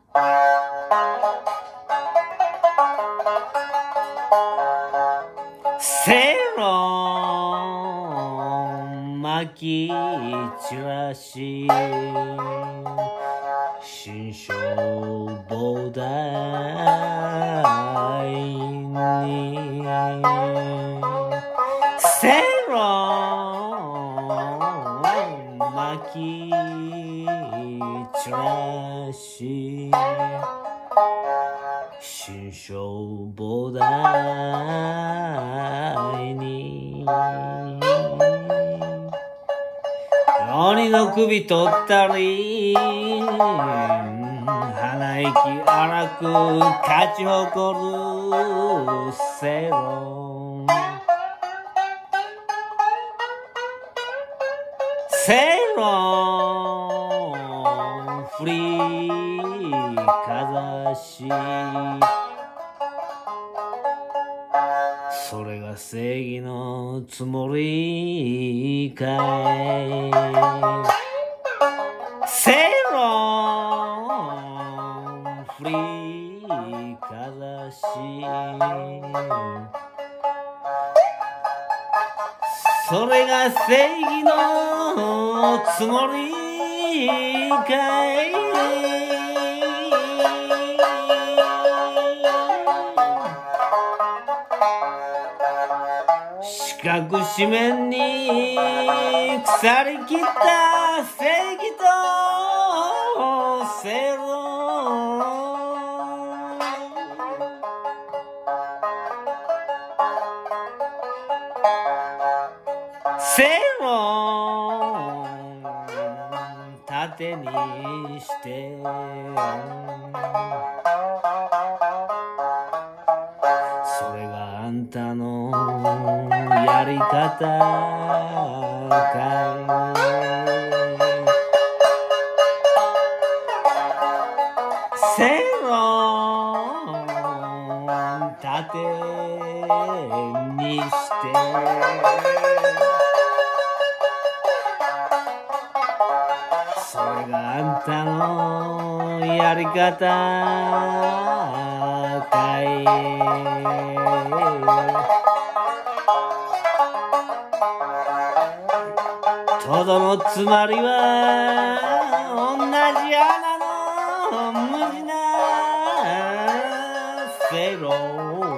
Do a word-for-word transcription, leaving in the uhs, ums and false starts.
正論巻き散らし心象膨大に正論巻き散らし心象膨大に鬼の首取ったり鼻息荒く勝ち誇る正論正論振りかざしそれが正義のつもりかい正論振りかざしそれが正義のつもりかい四角四面に腐りきった正義と正論正論盾にしてそれがあんたのやり方かい正論盾にしてそれがあんたのやり方かいとどのつまりは同じ穴の無地な正論